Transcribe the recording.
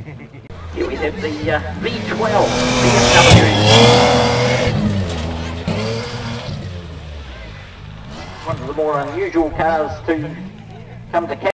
Here we have the V12 BMW. One of the more unusual cars to come to Catlins.